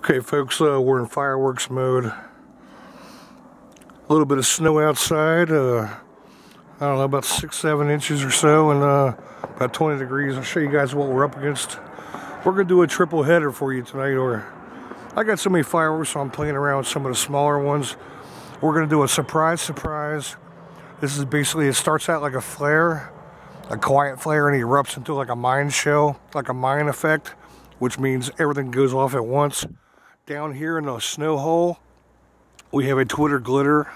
Okay folks, we're in fireworks mode. A little bit of snow outside, I don't know, about 6-7 inches or so, and about 20 degrees. I'll show you guys what we're up against. We're going to do a triple header for you tonight, or I got so many fireworks, so I'm playing around with some of the smaller ones. We're going to do a surprise. This is basically, it starts out like a flare, a quiet flare, and it erupts into like a mine shell, like a mine effect, which means everything goes off at once. Down here in the snow hole, we have a Twitter glitter.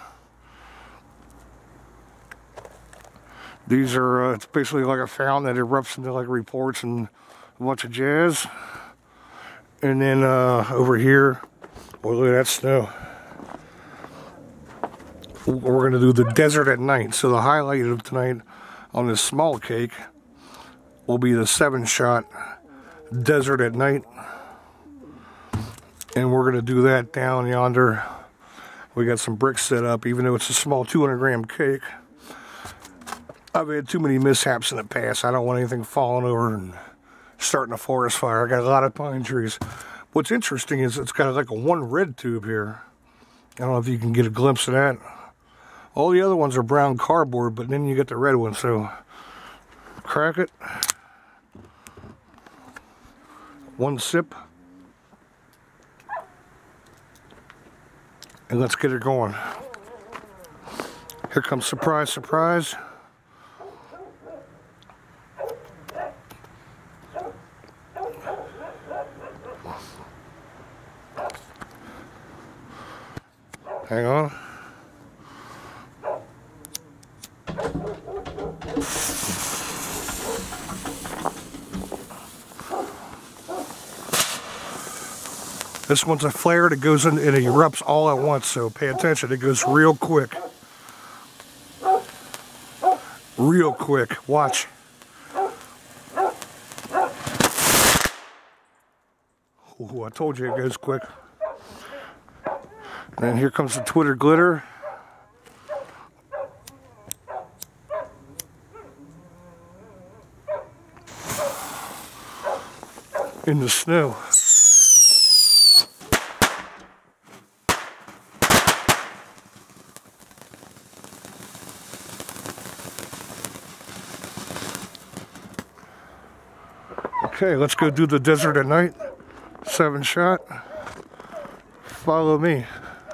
These are, it's basically like a fountain that erupts into like reports and a bunch of jazz. And then over here, well, look at that snow. We're gonna do the desert at night. So the highlight of tonight on this small cake will be the 7-shot desert at night. And we're gonna do that down yonder. We got some bricks set up, even though it's a small 200-gram cake. I've had too many mishaps in the past. I don't want anything falling over and starting a forest fire. I got a lot of pine trees. What's interesting is it's got like one red tube here. I don't know if you can get a glimpse of that. All the other ones are brown cardboard, but then you get the red one. So crack it. One sip. And let's get it going. Here comes surprise, surprise. Hang on. This one's a flare that goes in and it erupts all at once, so pay attention. It goes real quick. Real quick. Watch. Ooh, I told you it goes quick. And then here comes the Twitter glitter. In the snow. Okay, let's go do the desert at night. 7-shot. Follow me.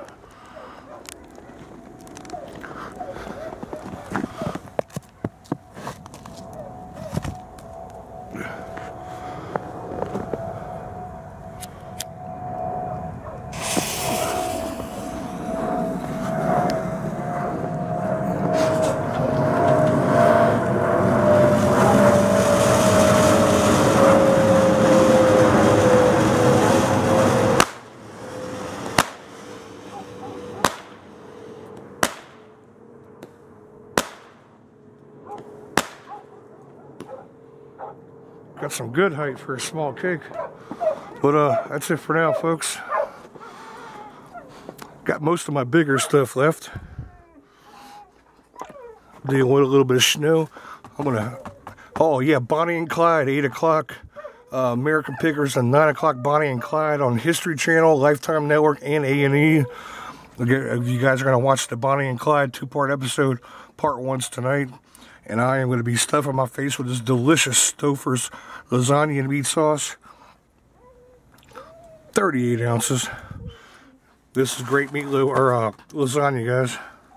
Got some good height for a small cake. But that's it for now, folks. Got most of my bigger stuff left. Dealing with a little bit of snow. I'm gonna, oh yeah, Bonnie and Clyde, 8 o'clock. American Pickers and 9 o'clock Bonnie and Clyde on History Channel, Lifetime Network, and A&E. If you guys are gonna watch the Bonnie and Clyde 2-part episode, part 1's tonight. And I am going to be stuffing my face with this delicious Stouffer's lasagna and meat sauce. 38 ounces. This is great meatloaf or lasagna, guys.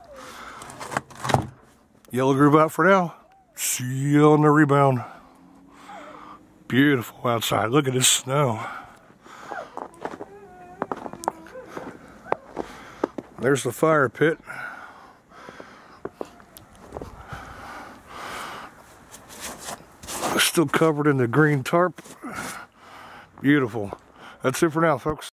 Yellow Groove out for now. See you on the rebound. Beautiful outside. Look at this snow. There's the fire pit. Still covered in the green tarp. Beautiful. That's it for now, folks.